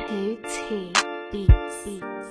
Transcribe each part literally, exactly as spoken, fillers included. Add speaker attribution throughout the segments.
Speaker 1: Hootie Beats.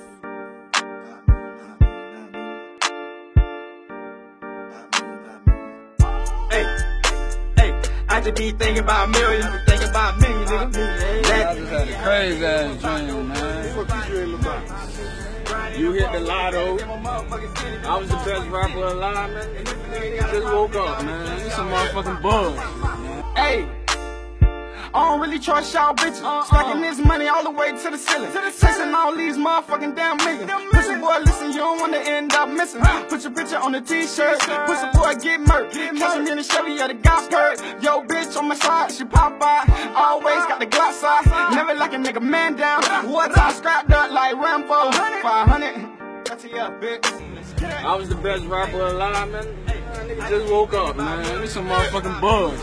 Speaker 2: Hey, hey, I just be thinking about millions, thinking about millions, nigga.
Speaker 3: I just had a crazy ass dream, man.
Speaker 4: What you dream about?
Speaker 3: You hit the lotto. I was the best rapper alive, man. Just woke up, man. This some motherfucking buzz.
Speaker 2: Hey, I don't really trust y'all bitches. Uh-uh. Stacking this money all the way to the ceiling. Chasing all these motherfucking damn millions. Pussy boy, listen, you don't wanna end up missing. Put your picture on the t-shirt. Pussy boy, get murked. Catch me in the Chevy at the golf cart. Yo, bitch on my side, she pop by. Always got the Glock side. Never like a nigga man down. What I scrapped up like Rambo. five hundred. That's it up, bitch.
Speaker 3: I was the best rapper alive, man. Nigga just woke up, man. This some motherfucking buzz.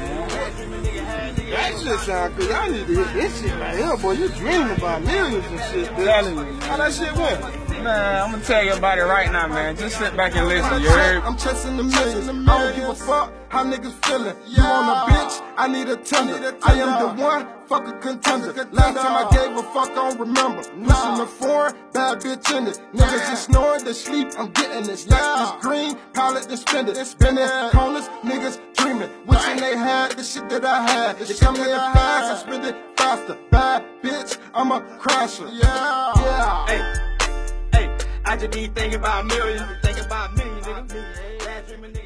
Speaker 4: That shit sound good. Y'all need to hit this shit right here, boy. You dreaming about millions and shit, bitch.
Speaker 3: Telling you.
Speaker 4: How that shit went?
Speaker 3: Man, I'm gonna tell you about it right now, man. Just sit back and listen, you heard?
Speaker 4: I'm chasing the millions. I don't give a fuck how niggas feeling. You want a bitch? I need a tender. I am the one, fuck a contender. Last time I gave a fuck, I don't remember. Pushing the foreign, bad bitch in it. Niggas just snoring, they sleep, I'm getting this. Lex is green, pilot the spender. Spinning corners, niggas dreaming. Wishing they had the shit that I had. They come here fast, I spend it faster. Bad bitch, I'm a crasher. Yeah, yeah.
Speaker 2: Hey, hey, I just be thinking about millions, thinking about millions, nigga.